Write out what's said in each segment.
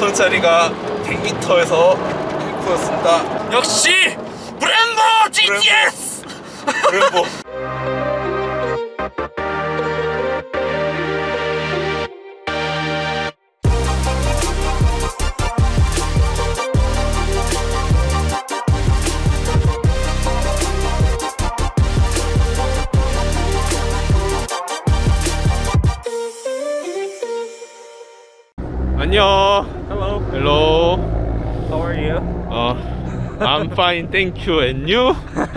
2톤짜리가 100m에서 1코였습니다. 역시 브렘보 GTS! 브렘보. 안녕. Hello. Hello. How are you? I'm fine, thank you. And you?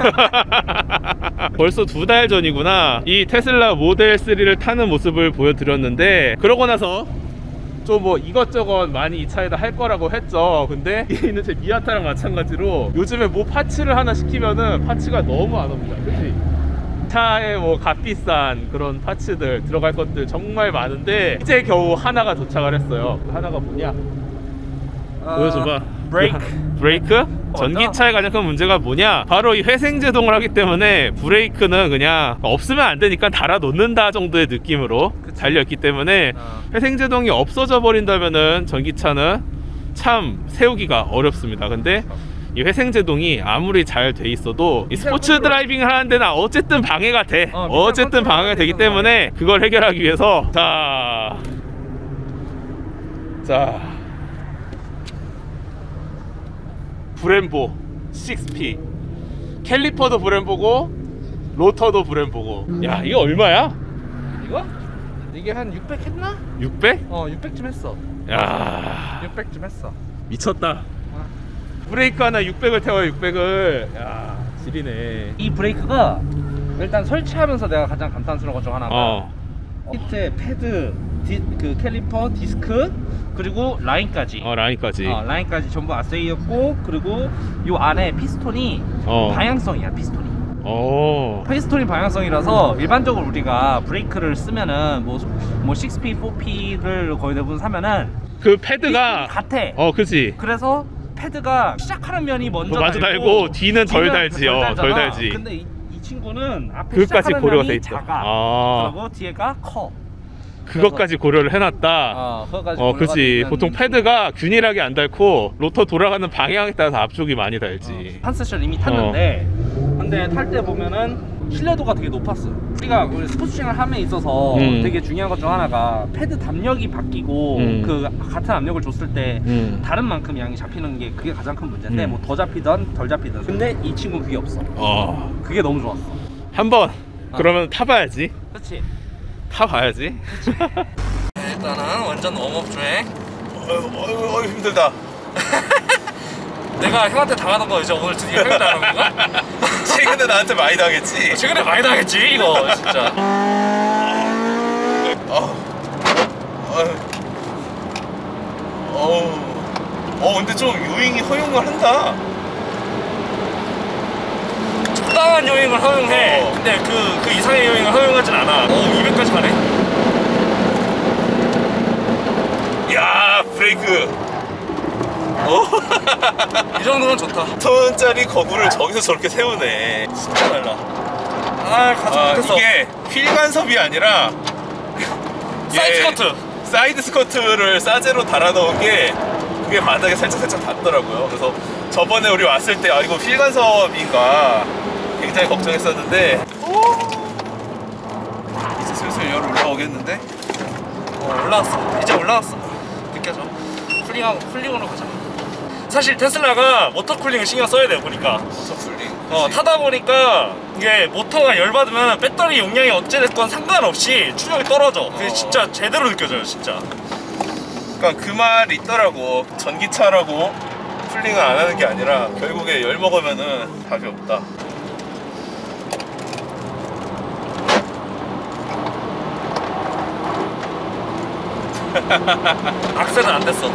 벌써 2달 전이구나. 이 테슬라 모델 3를 타는 모습을 보여드렸는데, 그러고 나서 좀 뭐 이것저것 많이 이 차에다 할 거라고 했죠. 근데 뒤에 있는 제 미아타랑 마찬가지로 요즘에 뭐 파츠를 하나 시키면은 파츠가 너무 안 옵니다. 그치? 차에 뭐 값비싼 그런 파츠들 들어갈 것들 정말 많은데 이제 겨우 하나가 도착을 했어요. 그 하나가 뭐냐? 보여줘봐. 브레이크? 전기차의 가장 큰 문제가 뭐냐? 바로 이 회생제동을 하기 때문에 브레이크는 그냥 없으면 안 되니까 달아 놓는다 정도의 느낌으로 달려있기 때문에 회생제동이 없어져 버린다면은 전기차는 참 세우기가 어렵습니다. 근데 이 회생제동이 아무리 잘 돼 있어도 이 스포츠 드라이빙을 하는 데는 어쨌든 방해가 돼. 어쨌든 방해가 되기 때문에 그걸 해결하기 위해서 자 브렘보 6P 캘리퍼도 브렘보고 로터도 브렘보고. 야, 이거 얼마야? 이거? 이게 한 600 했나? 600? 600쯤 했어. 야, 600쯤 했어. 미쳤다. 브레이크 하나 600을 태워요. 600을. 야, 지리네. 이 브레이크가 일단 설치하면서 내가 가장 감탄스러운 것 중 하나가 히트, 패드, 그 캘리퍼, 디스크, 그리고 라인까지. 라인까지 전부 아세이였고, 그리고 요 안에 피스톤이 방향성이야. 피스톤이 방향성이라서 일반적으로 우리가 브레이크를 쓰면은 뭐 6P, 4P를 거의 대부분 사면은 그 패드가 같아. 그치. 그래서 패드가 시작하는 면이 먼저 달고 뒤는 덜 달지. 덜 달지. 근데 이 친구는 앞에 그것까지 시작하는 고려가 면이 돼 있다. 작아. 그리고 뒤에가 커. 그것까지 고려를 해놨다. 그치. 보통 패드가 균일하게 안 닳고 로터 돌아가는 방향에 따라서 앞쪽이 많이 달지. 한 세션 이미 탔는데 근데 탈 때 보면은 신뢰도가 되게 높았어. 우리가 스포츠싱을 함에 있어서 되게 중요한 것 중 하나가 패드 담력이 바뀌고 그 같은 압력을 줬을 때 다른 만큼 양이 잡히는 게 그게 가장 큰 문제인데 뭐 더 잡히든 덜 잡히든. 근데 이 친구 그게 없어. 그게 너무 좋았어. 한번 그러면 타봐야지. 그렇지. 타봐야지. 일단은 완전 웜업 주행. 힘들다. 내가 형한테 당하던 거 이제 오늘 드디어 형이 당하는 건가? 최근에 나한테 많이 당했지. 최근에 많이 당했지 이거 진짜. 근데 좀 요잉이 허용을 한다. 적당한 요잉을 허용해. 근데 그 이상의 요잉을 허용하진 않아. 200까지 가네. 야, 브레이크. 이 정도면 좋다. 2톤짜리 거구를 저기서 저렇게 세우네. 진짜 달라. 가서 못했어. 이게 휠 간섭이 아니라 사이드 스커트를 사제로 달아 넣은 게 그게 바닥에 살짝 닿더라고요. 그래서 저번에 우리 왔을 때 이거 휠 간섭인가 굉장히 걱정했었는데 이제 슬슬 열 올라오겠는데? 올라왔어. 이제 올라왔어. 느껴져. 쿨링으로 가자. 사실 테슬라가 모터 쿨링을 신경 써야 돼요. 보니까 모터 쿨링 타다 보니까 이게 모터가 열받으면 배터리 용량이 어찌됐건 상관없이 출력이 떨어져. 그게 진짜 제대로 느껴져요. 진짜. 그러니까 그 말이 있더라고. 전기차라고 쿨링을 안 하는 게 아니라 결국에 열 먹으면은 답이 없다. 악셀은 안 됐어.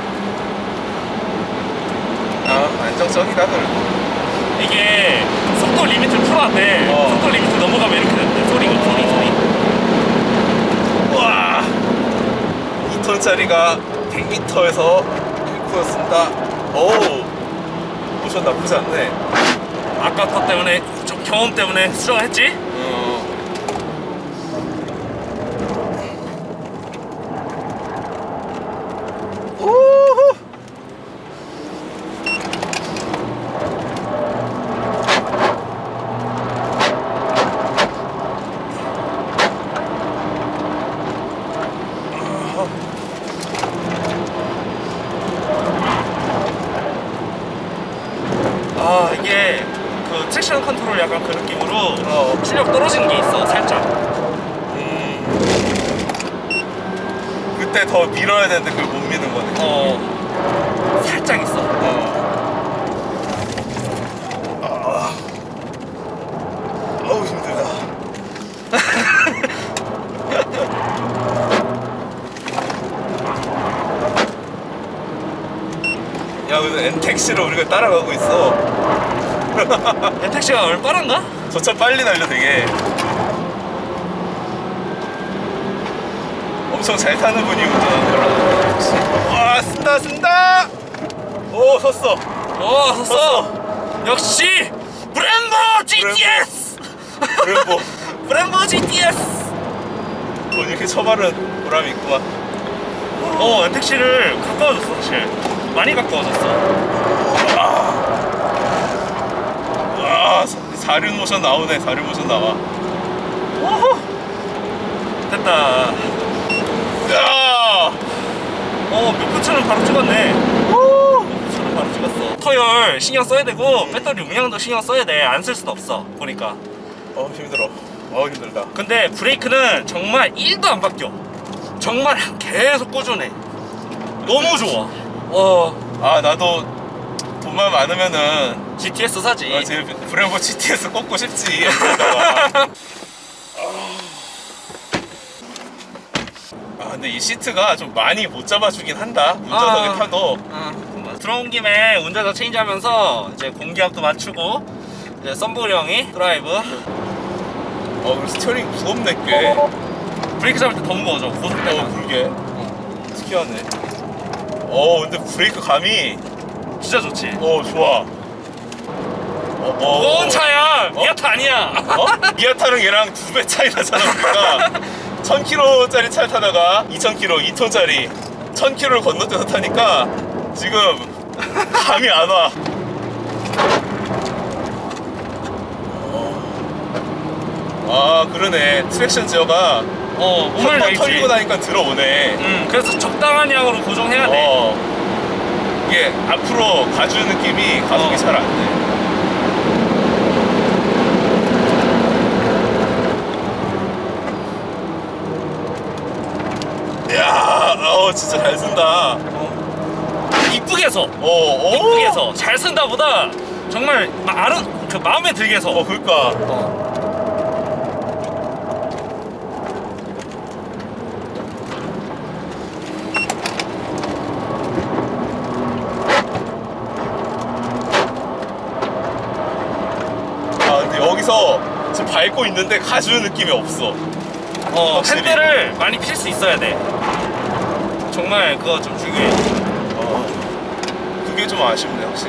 안정적이다. 그래도 이게 속도 리미트를 풀어왔대. 속도 리미트 넘어가면 이렇게 된대. 소리. 우와, 2톤짜리가 100m에서 1코였습니다. 모션 나쁘지 않네. 아까 것 때문에 좀 경험 때문에 수정을 했지? 오호. 트랙션 컨트롤 약간 그 느낌으로 출력 떨어지는 게 있어 살짝. 그때 더 밀어야 되는데 그걸 못 미는 거네. 살짝 있어. 어우 힘들다. 야, 근데 엔택시로 우리가 따라가고 있어. 엔택시가 얼마나 빠른가? 저 차 빨리 달려 되게. 엄청 잘 타는 분이 운전하는 거라. 와, 쓴다. 오, 섰어. 섰어. 역시 브렘보 GTS. 브렘보 GTS. 이렇게 처발은 보람이 있구만. 엔택시를 가까워졌어 사실. 많이 가까워졌어. 사륜 모션 나오네. 사륜 모션 나와. 됐다. 야! 몇표차는 바로 찍었네. 몇표차는 바로 찍었어. 터열 신경 써야 되고 배터리 용량도 신경 써야 돼. 안 쓸 수는 없어 보니까. 힘들어. 힘들다. 근데 브레이크는 정말 1도 안 바뀌어. 정말 계속 꾸준해. 너무 좋아. 나도 돈만 많으면은 GTS 사지. 제 브렘보 GTS 꽂고 싶지. 근데 이 시트가 좀 많이 못 잡아주긴 한다. 운전석에 타도. 들어온 김에 운전석 체인지하면서 이제 공기압도 맞추고 이제 썬블 형이 드라이브. 그리고 스티어링 무겁네 꽤. 브레이크 잡을 때 더 무거워져. 고속 때는. 그러게. 특이하네. 근데 브레이크 감이 진짜 좋지. 좋아. 무거운 차야. 미아타 아니야. 미아타랑 얘랑 2배 차이 나잖아. 우리가 1000km짜리 차를 타다가 2000km, 2톤짜리 1000km를 건너뛰어서 타니까 지금 감이 안 와. 그러네. 트랙션 제어가 몸을 한번 털리고 나니까 들어오네. 그래서 적당한 양으로 고정해야 돼. 이게 앞으로 가주는 느낌이 가속이 잘 안 돼. 야, 진짜 잘 쓴다. 이쁘게 서. 이쁘게 서. 잘 쓴다 보다 정말 마음에 들게 서. 그러니까. 근데 여기서 지금 밟고 있는데 가주는 느낌이 없어. 핸들을 많이 필 수 있어야 돼. 정말 그거 좀 중요해. 그게 좀 아쉽네 확실히.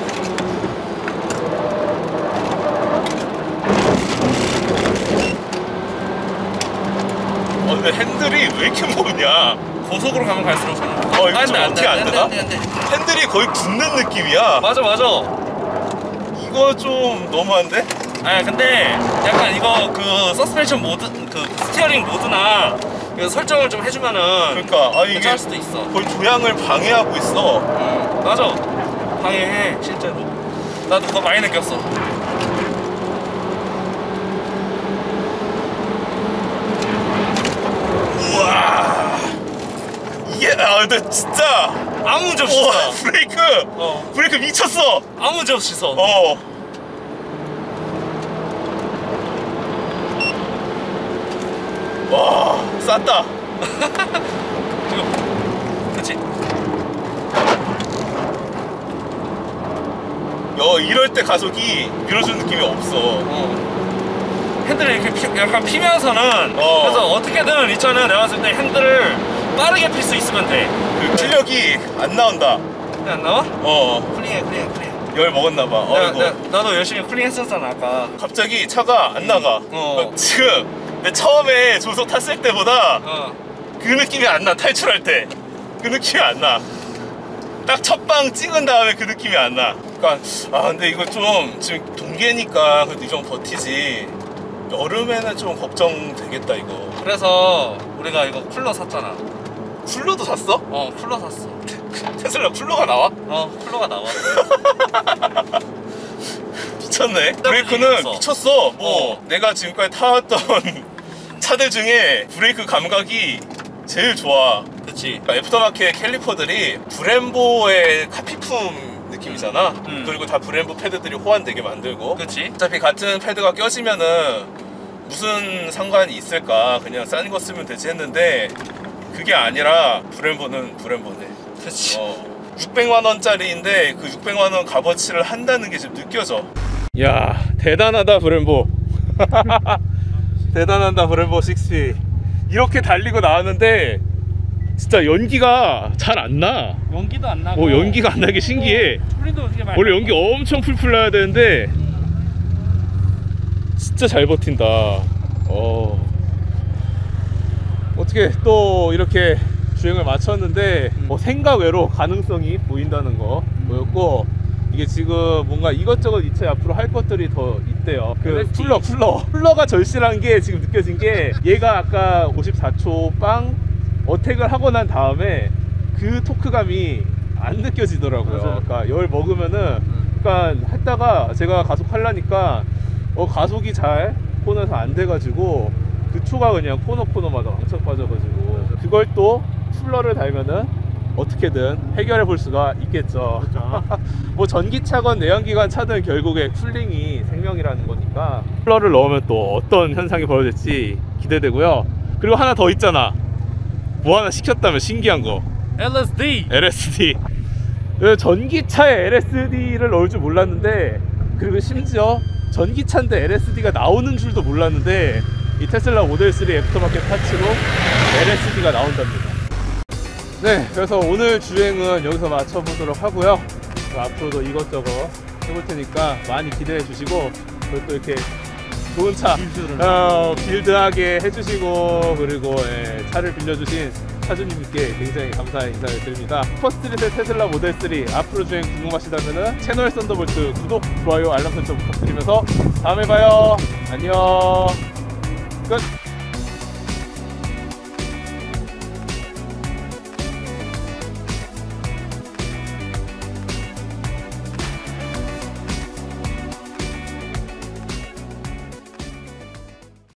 근데 핸들이 왜 이렇게 무겁냐. 고속으로 가면 갈수록 이거 좀 어떻게 안 되나? 핸들이 거의 붙는 느낌이야. 맞아. 이거 좀 너무한데? 근데 약간 이거 그 서스펜션 모드, 그 스티어링 모드나 그 설정을 좀 해주면은 그러니까 이게 괜찮을 수도 있어. 거의 조향을 방해하고 있어. 맞아. 방해해 실제로. 나도 그거 많이 느꼈어. 우와, 이게 근데 진짜 아무 문제 없이 서. 브레이크 미쳤어. 아무 문제 없이 서. 와, 쌌다. 그치. 이럴 때 가속이 밀어주는 느낌이 없어. 핸들을 이렇게 약간 피면서는 그래서 어떻게든 이 차는 내가 봤을 때 핸들을 빠르게 필 수 있으면 돼. 그 출력이 안 나온다. 안 나와? 쿨링해. 열 먹었나봐. 나도 열심히 쿨링 했었잖아 아까. 갑자기 차가 안 나가. 지금 내 처음에 조속 탔을 때보다 그 느낌이 안 나. 탈출할 때 그 느낌이 안 나. 딱 첫 방 찍은 다음에 그 느낌이 안 나. 그러니까 근데 이거 좀 지금 동계니까 그래도 이 정도 버티지. 여름에는 좀 걱정되겠다 이거. 그래서 우리가 이거 쿨러 샀잖아. 쿨러도 샀어? 쿨러 샀어. 테슬라 쿨러가 나와? 쿨러가 나와. 미쳤네. 브레이크는 미쳤어. 뭐 내가 지금까지 타왔던 차들 중에 브레이크 감각이 제일 좋아. 그치. 그러니까 애프터마켓 캘리퍼들이 브렘보의 카피품 느낌이잖아. 그리고 다 브렘보 패드들이 호환되게 만들고. 그치. 어차피 같은 패드가 껴지면은 무슨 상관이 있을까, 그냥 싼 거 쓰면 되지 했는데 그게 아니라 브렘보는 브렘보네. 그치. 600만 원짜리인데 그 600만 원 값어치를 한다는 게 지금 느껴져. 야, 대단하다 브렘보. 대단하다 브렘보 6. 이렇게 달리고 나왔는데 진짜 연기가 잘 안 나. 연기도 안 나고. 연기가 안 나게 신기해. 소리도 어떻게 말. 원래 연기 엄청 풀풀 나야 되는데 진짜 잘 버틴다. 어떻게 또 이렇게 주행을 마쳤는데 생각 외로 가능성이 보인다는 거 보였고, 이게 지금 뭔가 이것저것 이 차에 앞으로 할 것들이 더 있대요. 그 쿨러가 절실한 게 지금 느껴진 게, 얘가 아까 54초 빵 어택을 하고 난 다음에 그 토크감이 안 느껴지더라고요. 맞아요. 그러니까 열 먹으면은, 그러니까 했다가 제가 가속하려니까 가속이 잘 코너에서 안 돼가지고 그 초가 그냥 코너마다 왕창 빠져가지고, 그걸 또 쿨러를 달면은 어떻게든 해결해 볼 수가 있겠죠. 뭐 전기차건 내연기관 차든 결국에 쿨링이 생명이라는 거니까 쿨러를 넣으면 또 어떤 현상이 벌어질지 기대되고요. 그리고 하나 더 있잖아. 뭐 하나 시켰다면 신기한 거. LSD. 전기차에 LSD를 넣을 줄 몰랐는데, 그리고 심지어 전기차인데 LSD가 나오는 줄도 몰랐는데, 이 테슬라 모델 3 애프터마켓 파츠로 LSD가 나온답니다. 네, 그래서 오늘 주행은 여기서 마쳐보도록 하고요. 앞으로도 이것저것 해볼 테니까 많이 기대해 주시고, 그리고 또 이렇게 좋은 차 빌드하게 해주시고, 그리고 차를 빌려주신 차주님께 굉장히 감사의 인사를 드립니다. 슈퍼스트릿의 테슬라 모델 3 앞으로 주행 궁금하시다면 채널 썬더볼트 구독, 좋아요, 알람 설정 부탁드리면서 다음에 봐요. 안녕.